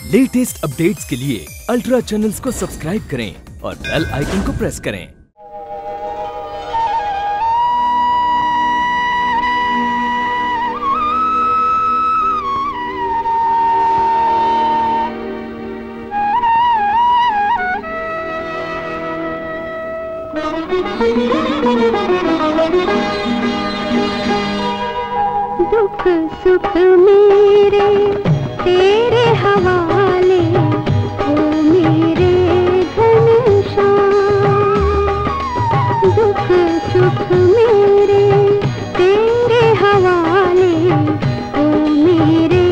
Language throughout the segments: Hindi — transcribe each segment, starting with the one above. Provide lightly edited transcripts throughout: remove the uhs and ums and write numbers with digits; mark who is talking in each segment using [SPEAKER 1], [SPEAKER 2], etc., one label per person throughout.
[SPEAKER 1] लेटेस्ट अपडेट्स के लिए अल्ट्रा चैनल्स को सब्सक्राइब करें और बेल आइकन को प्रेस करें।
[SPEAKER 2] दुख सुख मेरे तेरे हवाले, ओ मेरे घनश्याम। दुख सुख मेरे तेरे हवाले, ओ मेरे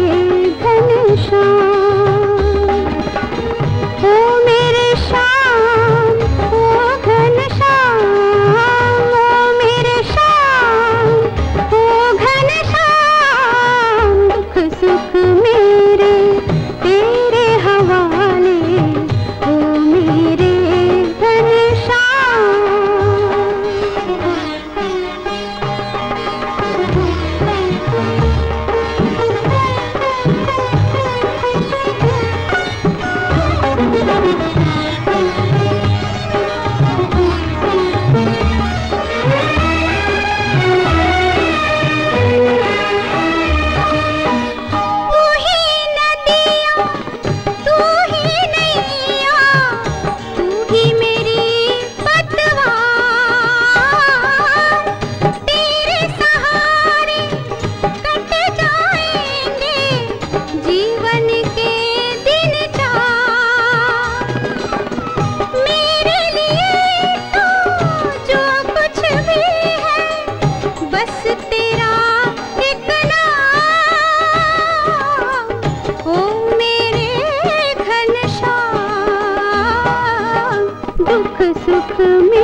[SPEAKER 2] घनश्याम। ओ मेरे श्याम, ओ घनश्याम, ओ मेरे श्याम, ओ घनश्याम। दुख सुख मेरे तेरे हवाले, ओ मेरे घनश्याम। दुख सुख में